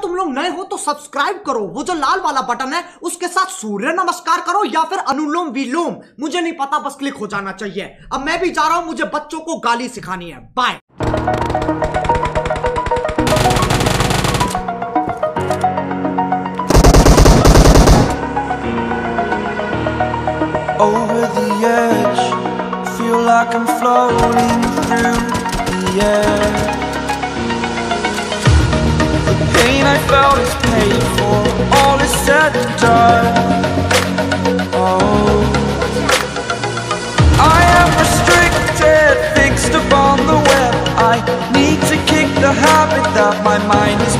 तुम लोग नए हो तो सब्सक्राइब करो, वो जो लाल वाला बटन है उसके साथ सूर्य नमस्कार करो या फिर अनुलोम विलोम, मुझे नहीं पता, बस क्लिक हो जाना चाहिए। अब मैं भी जा रहा हूं, मुझे बच्चों को गाली सिखानी है। Bye. Over the edge, feel like I'm floating through the air. The pain I felt is paid for, all is said and done. Oh, I am restricted, fixed upon the web. I need to kick the habit that my mind is